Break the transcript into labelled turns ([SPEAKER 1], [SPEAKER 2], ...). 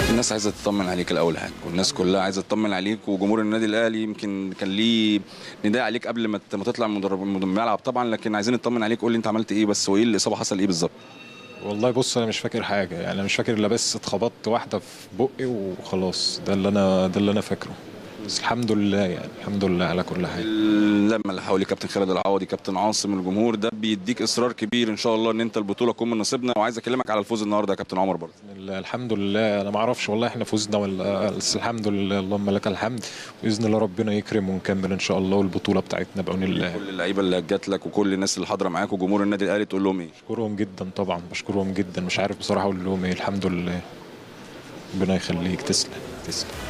[SPEAKER 1] الناس عايزه تطمن عليك الاول حاجه، والناس كلها عايزه تطمن عليك، وجمهور النادي الاهلي يمكن كان ليه نداء عليك قبل ما تطلع من الملعب طبعا، لكن عايزين نطمن عليك. قول لي انت عملت ايه بس، وايه الاصابه حصل ايه بالظبط؟
[SPEAKER 2] والله بص، انا مش فاكر حاجه، يعني انا مش فاكر الا بس اتخبطت واحده في بقي وخلاص. ده اللي انا فاكره. بس الحمد لله، يعني الحمد لله على كل حاجه.
[SPEAKER 1] اللمه اللي حوالي كابتن خالد العوضي، كابتن عاصم، الجمهور ده بيديك اصرار كبير ان شاء الله ان انت البطوله تكون من نصيبنا. وعايز اكلمك على الفوز النهارده يا كابتن عمر برضه.
[SPEAKER 2] بإذن الله، الحمد لله. انا ما اعرفش والله احنا فزنا ولا، بس الحمد لله، اللهم لك الحمد. باذن الله ربنا يكرم ونكمل ان شاء الله، والبطوله بتاعتنا بعون الله.
[SPEAKER 1] كل اللعيبه اللي جات لك وكل الناس اللي حاضره معاك وجمهور النادي الاهلي تقول لهم ايه؟
[SPEAKER 2] بشكرهم جدا طبعا، بشكرهم جدا، مش عارف بصراحه اقول لهم ايه. الحمد لله. ربنا يخليك، تسلم تسلم.